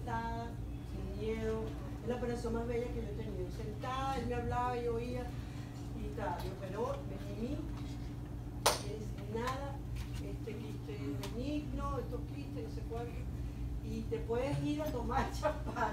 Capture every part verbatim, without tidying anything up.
sentada, sin miedo. Es la operación más bella que yo he tenido. Sentada, él me hablaba, yo oía y tal. Yo, pero me mimí, no tienes nada, este quiste benigno, estos quistes, no sé cuánto. Y te puedes ir a tomar champaña.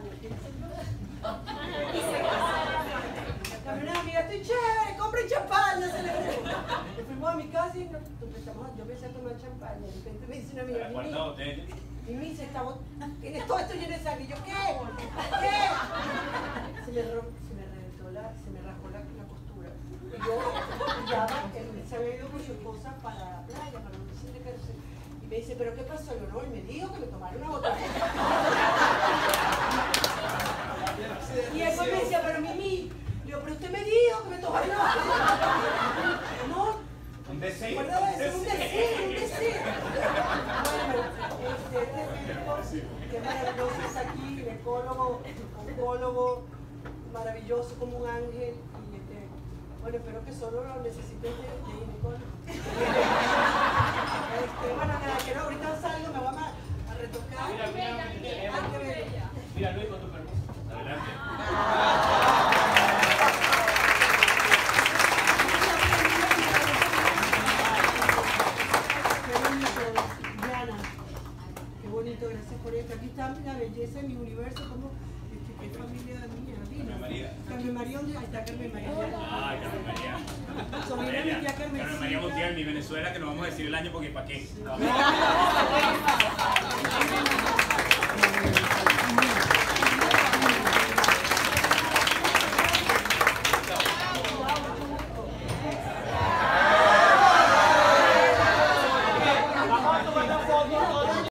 También una amiga, estoy chévere, compren champaña, celebremos. Nos fuimos a mi casa y nos empezamos, yo empecé a tomar champaña. De repente me dice una amiga, ¿Cuántas botellas? y me dice, tienes todo esto lleno de sangre. Y yo, ¿qué? ¿Qué? Se me, se me reventó la, se me rasgó la, la costura. Y yo, ya, él se había ido con su esposa para la playa, para un cine de cárcel. Y me dice, ¿pero qué pasó? Yo, no, él me dijo que me tomara una botella. Y él me decía, pero Mimi, yo, pero usted me dijo que me tomara una botella. No. Un deseo. Un deseo, un deseo, un deseo. Bueno, este, este médico, que maravilloso es aquí, ginecólogo, oncólogo, maravilloso como un ángel. Y este, bueno, espero que solo lo necesiten de, de ginecólogo. Este, bueno, nada, que no, ahorita salgo, me voy a, a retocar. Mira, mira, mira, Ay, qué bella. mira, Luis, con tu permiso. Adelante. Qué bonito, gracias por esto. Aquí está la belleza de mi universo, como qué familia mía, Carmen María. Carmen María, ¿dónde está Carmen María? Ay, Carmen María. Sobrina de mi tía Carmen. Carmen María Montiel, mi Venezuela, que no vamos a decir el año porque ¿para qué? Vamos a tomar una foto.